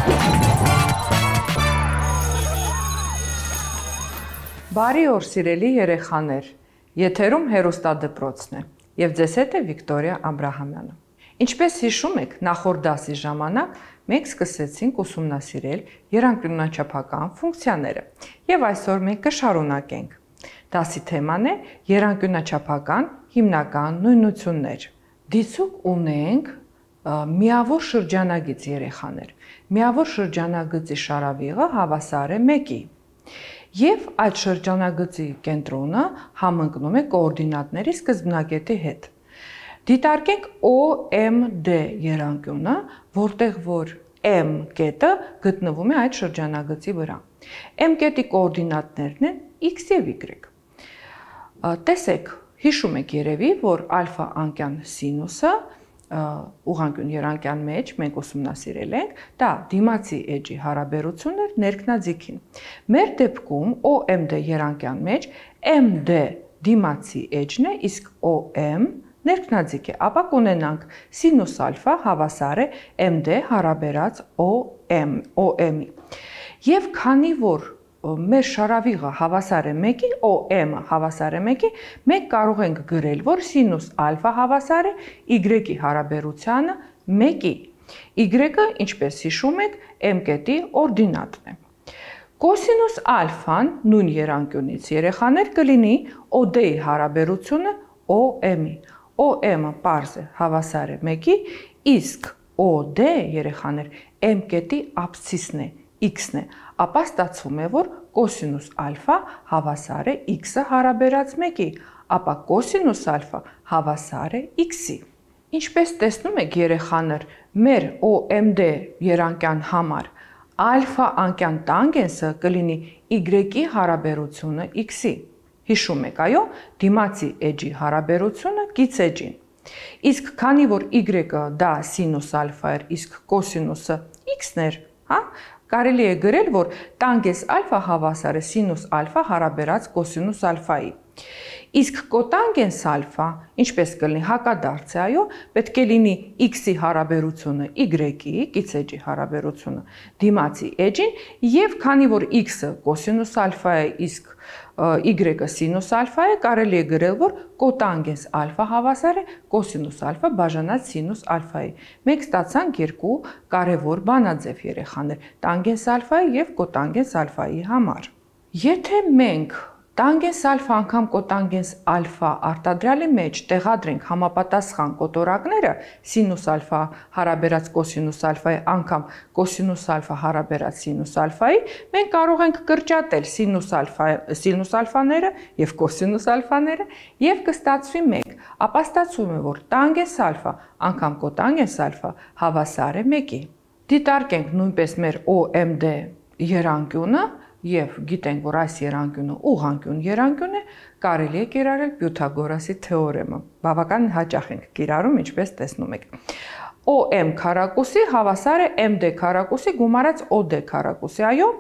Բարի օր, սիրելի երեխաներ, եթերում հեռուստադպրոցն է, և ձեզ հետ է Վիկտորիա Աբրահամյանը։ Ինչպես հիշում եք, նախորդ դասի ժամանակ մենք սկսեցինք ուսումնասիրել եռանկյունաչափական ֆունկցիաները, և այսօր մենք կշարունակենք։ Դասի թեման է եռանկյունաչափական հիմնական նույնություններ։ Դիցուք ունենք միավոր շրջանագիծ երեխաներ։ Միավոր շրջանագծի շարավիղը հավասար է 1-ի։ Եվ այդ շրջանագծի կենտրոնը համընկնում է կոորդինատների սկզբնակետի հետ։ Դիտարկենք OMD եռանկյունը, որտեղ որ M կետը գտնվում է այդ շրջանագծի վրա։ M կետի կոորդինատներն են x և y։ Տեսեք, հիշում եք երևի, որ ալֆա անկյան սինուսը ուղղանկյուն եռանկյան մեջ մենք ուսումնասիրել ենք, դա դիմացի էջի հարաբերությունն էր ներքնաձիգին։ Մեր դեպքում OMD եռանկյան մեջ MD դիմացի էջն է, իսկ OM ներքնաձիգ է, ապա կունենանք սինուս ալֆա հավասար է MD հարաբերած OM-ի։ Եվ քանի որ մեր շարավիղը հավասար է 1-ի, OM-ը հավասար է 1-ի, մենք կարող ենք գրել, որ սինուս ալֆա հավասար է y-ի հարաբերությանը 1-ի։ Y-ը, ինչպես հիշում եք, M կետի օրդինատն է։ Կոսինուս ալֆան նույն եռանկյունից երեխաներ կլինի OD-ի հարաբերությունը OM-ի։ OM-ը պարզ է հավասար է 1-ի, իսկ OD երեխաներ M կետի աբսցիսն է, x-ն է, ապա ստացվում է, որ կոսինուս ալֆա հավասար է x-ը հարաբերած 1-ի, ապա կոսինուս ալֆա հավասար է x-ի։ Ինչպես տեսնում եք երեխաներ, մեր OMD եռանկյան համար ալֆա անկյան տանգենսը կլինի y-ի հարաբերությունը x-ի։ Հիշում եք, այո, դիմացի էջի հարաբերությունը կից էջին։ Իսկ քանի որ y-ը դա սինուս ալֆա էր, իսկ կոսինուսը x-ն էր, կարելի է գրել, որ տանգենս ալֆա հավասար է սինուս ալֆա հարաբերած կոսինուս ալֆայի։ Իսկ կոտանգենս ալֆա, ինչպես կլինի, հակադարձ է, այո, պետք է լինի x-ի հարաբերությունը y-ի, կից էջի հարաբերությունը դիմացի էջին, և քանի որ x-ը կոսինուս ալֆա է, իսկ y-ը սինուս ալֆա է, կարելի է գրել, որ կոտանգենս ալֆա հավասար է կոսինուս ալֆա բաժանած սինուս ալֆայի։ Մենք ստացանք երկու կարևոր բանաձև երեխաներ՝ տանգենս ալֆայի և կոտանգենս ալֆայի համար։ Եթե մենք տանգենս ալֆա անգամ կոտանգենս ալֆա արտադրյալի մեջ տեղադրենք համապատասխան կոտորակները, սինուս ալֆա հարաբերած կոսինուս ալֆայի անգամ կոսինուս ալֆա հարաբերած սինուս ալֆայի, մենք կարող ենք կրճատել սինուս ալֆաները և կոսինուս ալֆաները և կստացվի 1, ապա ստացվում է, որ տանգենս ալֆա անգամ կոտանգենս ալֆա հավասար է 1-ի։ Դիտարկենք նույնպես մեր OMD եռանկյունը և գիտենք, որ այս եռանկյունը ուղղանկյուն եռանկյուն է, կարելի է կիրառել Պյութագորասի թեորեմը։ Բավական հաճախ ենք կիրառում, ինչպես տեսնում եք։ OM քառակուսի հավասար է MD քառակուսի գումարած OD քառակուսի, այո,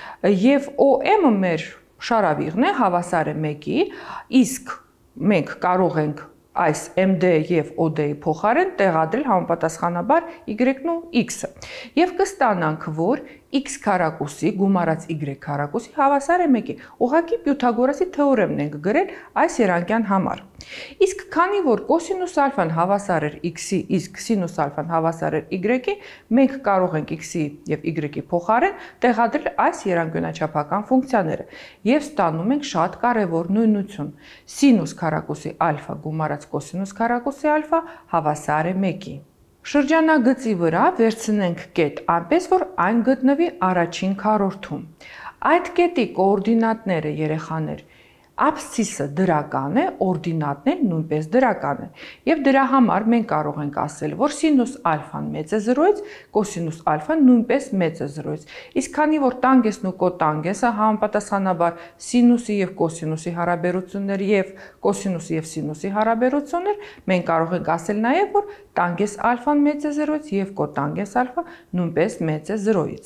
և OM-ը մեր շարավիղն է, հավասար է 1-ի, իսկ մենք կարող ենք այս MD և OD-ի փոխարեն տեղադրել համապատասխանաբար y-ն ու x-ը։ Եվ կստանանք, որ x քառակուսի գումարած y քառակուսի հավասար է 1-ի։ Ուղղակի Պյութագորասի թեորեմն ենք գրել այս եռանկյան համար։ Իսկ քանի որ կոսինուս ալֆան հավասար էր x-ի, իսկ սինուս ալֆան հավասար էր y-ի, մենք կարող ենք x-ի և y-ի փոխարեն տեղադրել այս եռանկյունաչափական ֆունկցիաները և ստանում ենք շատ կարևոր նույնություն։ Սինուս քառակուսի ալֆա գումարած կոսինուս քառակուսի ալֆա հավասար է 1-ի։ Շրջանագծի վրա վերցնենք կետ, այնպես որ այն գտնվի առաջին քառորդում։ Այդ կետի կոորդինատները երեխաներ աբսցիսը դրական է, օրդինատն նույնպես դրական է։ Եվ դրա համար մենք կարող ենք ասել, որ սինուս ալֆան մեծ է 0-ից, կոսինուս ալֆան նույնպես մեծ է 0-ից։ Իսկ քանի որ տանգենսն ու կոտանգենսը համապատասխանաբար սինուսի և կոսինուսի հարաբերություններ և կոսինուսի և սինուսի հարաբերություններ, մենք կարող ենք ասել նաև, որ տանգենս ալֆան մեծ է 0-ից և կոտանգենս ալֆա նույնպես մեծ է 0-ից։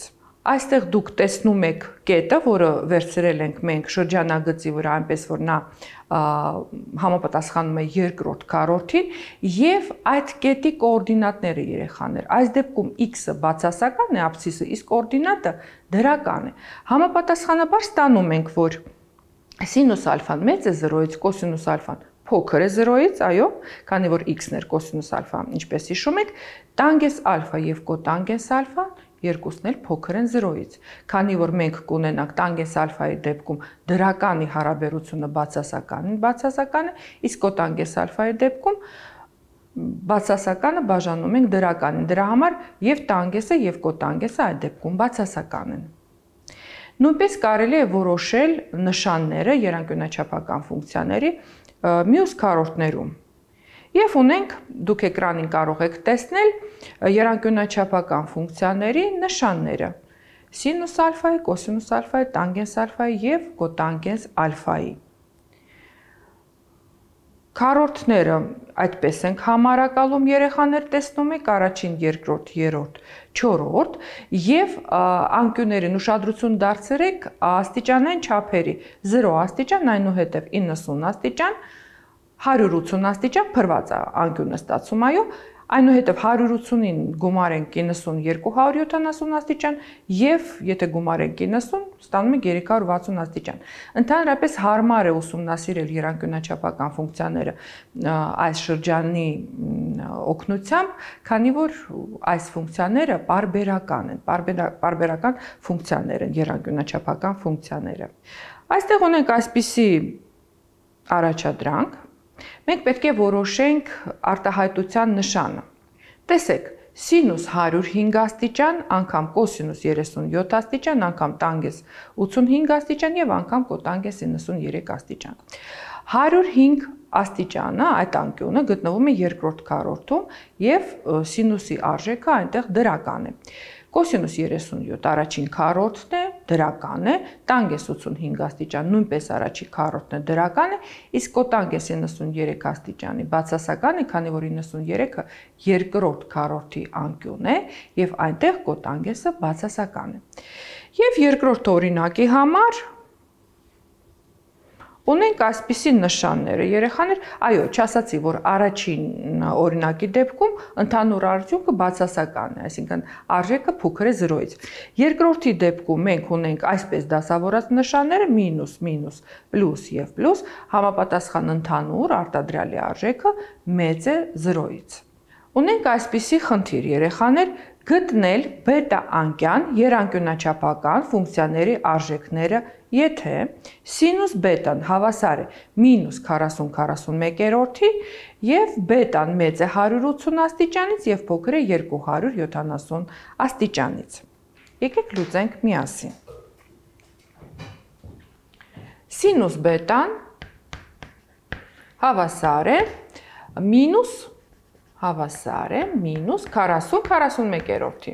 Այստեղ դուք տեսնում եք կետը, որը վերցրել ենք մենք շրջանագծի վրա, այնպես որ նա համապատասխանում է երկրորդ քառորդին եւ այդ կետի կոորդինատները երեխաներ։ Այս դեպքում x-ը բացասական է աբսիսը, իսկ կոորդինատը դրական է։ Համապատասխանաբար ստանում ենք, որ սինուս ալֆան մեծ է 0-ից, կոսինուս ալֆան փոքր է 0-ից, այո, քանի որ x-ն էր կոսինուս ալֆան, ինչպես հիշում եք, տանգենս ալֆա եւ կոտանգենս ալֆա երկուսն էլ փոքր են 0-ից։ Քանի որ մենք կունենանք տանգենս ալֆայի դեպքում դրականի հարաբերությունը բացասական է, իսկ կոտանգենս ալֆայի դեպքում բացասականը բաժանում ենք դրականին։ Դրա համար եւ տանգենսը եւ կոտանգենսը այդ դեպքում բացասական են։ Նույնպես կարելի է որոշել նշանները եռանկյունաչափական ֆունկցիաների մյուս քառորդներում։ Եվ ունենք, դուք էկրանին կարող եք տեսնել եռանկյունաչափական ֆունկցիաների նշանները. սինուս ալֆայի, կոսինուս ալֆայի, տանգենս ալֆայի եւ կոտանգենս ալֆայի։ Քառորդները այդպես ենք համարակալում երեխաներ տեսնում եք առաջին, երկրորդ, երրորդ, չորրորդ եւ անկյուններին ուշադրություն դարձրեք աստիճանային չափերի 0 աստիճան, այնուհետեւ 90 աստիճան, 180 աստիճան փրված անկյունը ստացում, այո, այնուհետև 180-ին գումարենք 90 270 աստիճան եւ եթե գումարենք 90 ստանում ենք 360 աստիճան։ Ընդհանրապես հարմար է ուսումնասիրել եռանկյունաչափական ֆունկցիաները այս շրջանի օգնությամբ, քանի որ այս ֆունկցիաները պարբերական են, պարբերական ֆունկցիաներ են եռանկյունաչափական ֆունկցիաները։ Այստեղ ունենք այսպիսի առաջադրանք։ Մենք պետք է որոշենք արտահայտության նշանը։ Տեսեք, սինուս 105 աստիճան, անգամ կոսինուս 37 աստիճան, անգամ տանգենս 85 աստիճան եւ անգամ կոտանգենս 93 աստիճան։ 105 աստիճանը, այդ անկյունը գտնվում է երկրորդ քառորդում եւ սինուսի արժեքը այնտեղ դրական է։ Կոսինուս 37 առաջին քառորդն է, դրական է, տանգենս 85 աստիճան նույնպես առաջին քառորդն է, դրական է, իսկ կոտանգենս 93 աստիճանի բացասական է, քանի որ 93-ը երկրորդ քառորդի անկյուն է եւ այնտեղ կոտանգենսը բացասական է։ Եվ երկրորդ օրինակի համար ունենք այսպիսի նշանները, երեխաներ, այո, չասացի, որ առաջին օրինակի դեպքում ընդհանուր արդյունքը բացասական է, այսինքն արժեքը փոքր է 0-ից։ Երկրորդի դեպքում մենք ունենք այսպես դասավորած նշանները՝ մինուս, մինուս, պլյուս եւ պլյուս, համապատասխան ընդհանուր արտադրյալի արժեքը մեծ է 0-ից։ Ունենք այսպիսի խնդիր, երեխաներ, գտնել բետա անկյան եռանկյունաչափական ֆունկցիաների արժեքները, եթե սինուս բետան հավասար է մինուս 40/41 եւ բետան մեծ է 180 աստիճանից եւ փոքր է 270 աստիճանից։ Եկեք լուծենք միասին։ Սինուս բետան հավասար է մինուս 40/41-ի։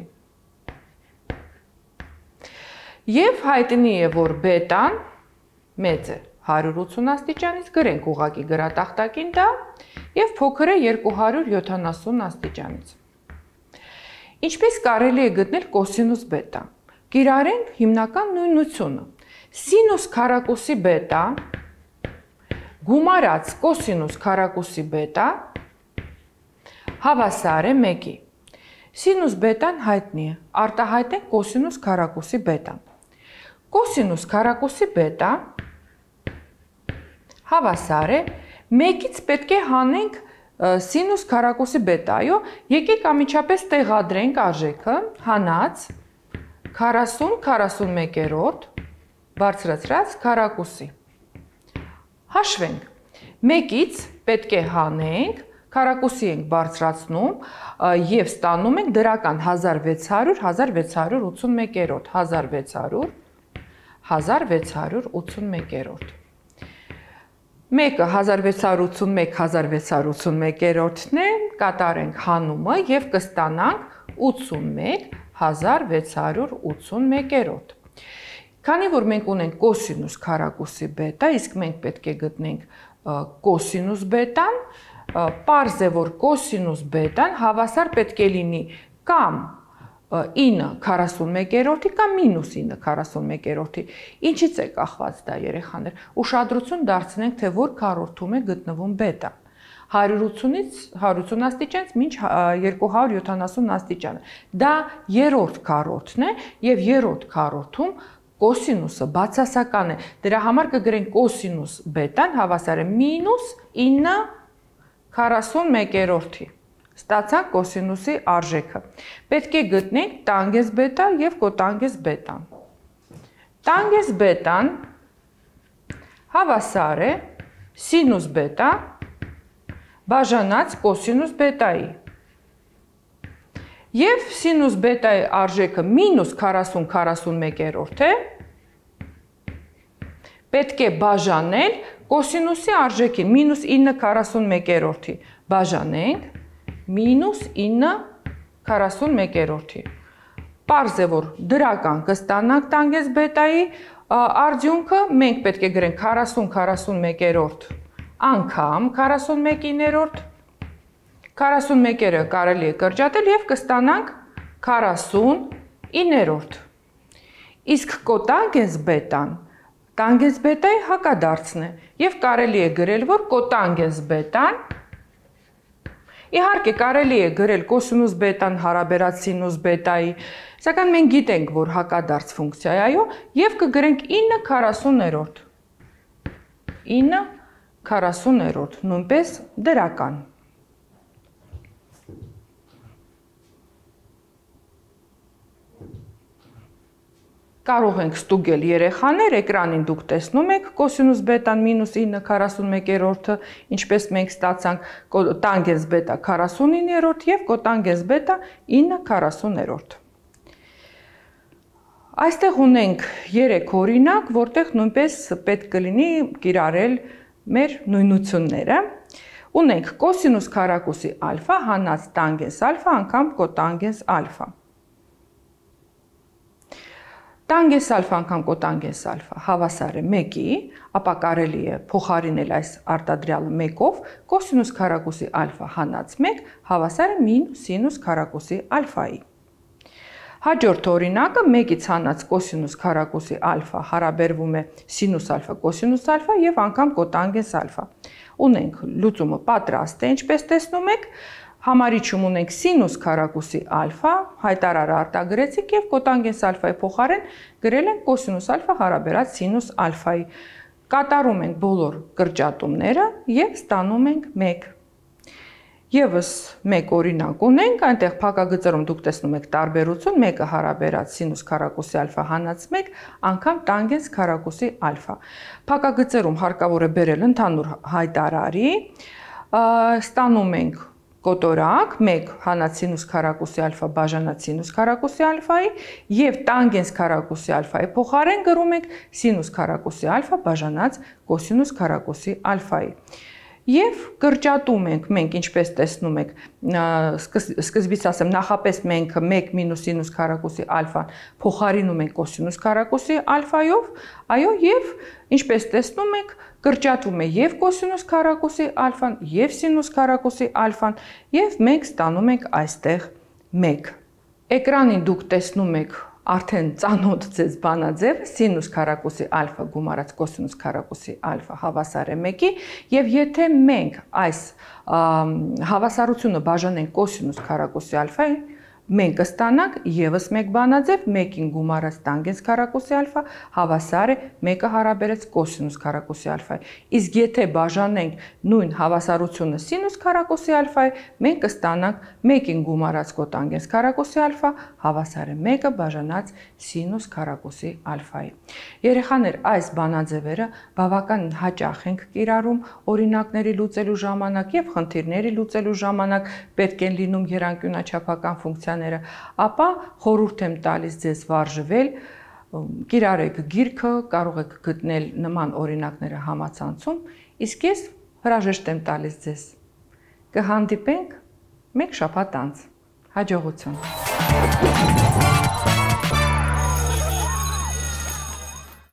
Եվ հայտնի է, որ բետան մեծ է 180 աստիճանից, գրենք ուղղակի գրատախտակին դա, եւ փոքր է 270 աստիճանից։ Ինչպես կարելի է գտնել կոսինուս բետա։ Կիրառենք հիմնական նույնությունը։ Սինուս քառակուսի բետա գումարած կոսինուս քառակուսի բետա հավասար է 1-ի։ Սինուս բետան հայտնի է, արտահայտենք կոսինուս քառակուսի բետան։ Կոսինուս քառակուսի բետա հավասար է 1-ից պետք է հանենք սինուս քառակուսի բետա, այո, եկեք ամիջապես տեղադրենք արժեքը, հանած 40/41 բարձրացրած քառակուսի։ Հաշվենք, 1-ից պետք է հանենք, քառակուսի ենք բարձրացնում եւ ստանում ենք դրական 1600, 1681, 1681 մեկը 1681, 1681-ն է, կատարենք հանումը եւ կստանանք 81 1681։ Քանի որ մենք ունենք կոսինուս քառակուսի բետա, իսկ մենք պետք է գտնենք կոսինուս բետան, պարզ է, որ կոսինուս բետան հավասար պետք է լինի կամ 9/41 կամ -9/41, ինչից է կախված դա երեխաներ։ Ուշադրություն դարձնենք, թե որ քառորդում է գտնվում բետան։ 180-ից 180 աստիճանից մինչ 270 աստիճան։ Դա երրորդ քառորդն է եւ երրորդ քառորդում կոսինուսը բացասական է։ Դրա համար կգրենք կոսինուս բետան հավասար է -9/41։ Ստացանք կոսինուսի արժեքը։ Պետք է գտնենք տանգենս բետա եւ կոտանգենս բետան։ Տանգենս բետան հավասար է սինուս բետա բաժանած կոսինուս բետայի։ Եվ սինուս բետայի արժեքը -40/41 է, պետք է բաժանել կոսինուսի արժեքին -9/41, բաժանենք -9/41։ Պարզ է, որ դրական կստանանք տանգենս բետայի արդյունքը, մենք պետք է գրենք 40/41 անգամ 41/9, 41-ը կարելի է կրճատել եւ կստանանք 40/9։ Իսկ կոտանգենս բետան տանգենս բետայի հակադարձն է եւ կարելի է գրել, որ կոտանգենս բետան, իհարկե կարելի է գրել կոսինուս բետան հարաբերած սինուս բետայի, սակայն մենք գիտենք, որ հակադարձ ֆունկցիա է, այո, եւ կգրենք 9/40, 9/40, նույնպես դրական։ Կարող ենք ստուգել երեխաներ, էկրանին դուք տեսնում եք կոսինուս բետան -9/41, ինչպես մենք ստացանք տանգենս բետա 49 եւ կոտանգենս բետա 9/40։ Այստեղ ունենք 3 օրինակ, որտեղ նույնպես պետք կլինի կիրառել մեր նույնությունները։ Ունենք կոսինուս քառակուսի ալֆա հանած տանգենս ալֆա անգամ կոտանգենս ալֆա։ Տանգենս ալֆա անգամ կոտանգենս ալֆա հավասար է 1-ի, ապա կարելի է փոխարինել այս արտադրյալը 1-ով, կոսինուս քառակուսի ալֆա հանած 1 հավասար է -սինուս քառակուսի ալֆայի։ Հաջորդ օրինակը 1-ից հանած կոսինուս քառակուսի ալֆա հարաբերվում է սինուս ալֆա, կոսինուս ալֆա եւ անգամ կոտանգենս ալֆա։ Ունենք լուծումը պատրաստ է, ինչպես տեսնում եք, համարիչում ունենք սինուս քառակուսի ալֆա, հայտարարը արտագրեցինք եւ կոտանգենս ալֆայի փոխարեն գրել ենք կոսինուս ալֆա հարաբերած սինուս ալֆայի։ Կատարում ենք բոլոր կրճատումները եւ ստանում ենք 1։ Եվս մեկ օրինակ ունենք, այնտեղ փակագծերում դուք տեսնում եք տարբերություն, 1-ը հարաբերած սինուս քառակուսի ալֆա հանած 1 անգամ տանգենս քառակուսի ալֆա։ Փակագծերում հարկավոր է բերել ընդհանուր հայտարարի, ստանում ենք կոտորակ 1 հանած սինուս քառակուսի ալֆա բաժանած սինուս քառակուսի ալֆայի եւ տանգենս քառակուսի ալֆայի փոխարեն գրում ենք սինուս քառակուսի ալֆա բաժանած կոսինուս քառակուսի ալֆայի։ Եվ կրճատում ենք մենք, ինչպես տեսնում եք, սկզբից ասեմ, նախապես մենք 1 մինուս սինուս քառակուսի ալֆան փոխարինում ենք կոսինուս քառակուսի ալֆայով, այո, եւ ինչպես տեսնում եք, կրճատվում է եւ կոսինուս քառակուսի ալֆան, եւ սինուս քառակուսի ալֆան, եւ մենք ստանում ենք այստեղ 1։ Էկրանին դուք տեսնում եք արդեն ծանոթ ձեզ բանաձևը, սինուս քառակուսի ալֆա գումարած կոսինուս քառակուսի ալֆա հավասար է 1-ի, եւ եթե մենք այս հավասարությունը բաժանենք կոսինուս քառակուսի ալֆայի, մենք կստանանք եւս մեկ բանաձև, 1-ին գումարած տանգենս քառակուսի ալֆա հավասար է 1-ը հարաբերած կոսինուս քառակուսի ալֆայի։ Իսկ եթե բաժանենք նույն հավասարությունը սինուս քառակուսի ալֆայի, մենք կստանանք 1-ին գումարած կոտանգենս քառակուսի ալֆա հավասար է 1-ը բաժանած սինուս քառակուսի ալֆայի։ Երեխաներ, այս բանաձևերը բավական հաճախ ենք կիրառում օրինակների լուծելու ժամանակ եւ խնդիրների լուծելու ժամանակ պետք են լինում եռանկյունաչափական ֆունկցիա, ապա խորհուրդ եմ տալիս ձեզ վարժվել, կիրառեք գիրքը, կարող եք գտնել նման օրինակները համացանցում, իսկ ես հրաժեշտ եմ տալիս ձեզ։ Կհանդիպենք մեկ շաբաթ անց։ Հաջողություն։